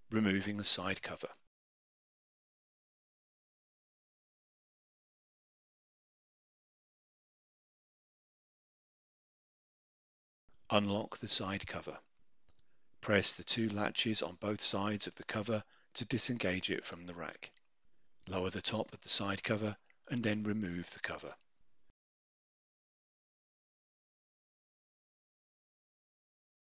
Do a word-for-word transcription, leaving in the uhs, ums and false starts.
removing the side cover. Unlock the side cover. Press the two latches on both sides of the cover to disengage it from the rack. Lower the top of the side cover and then remove the cover.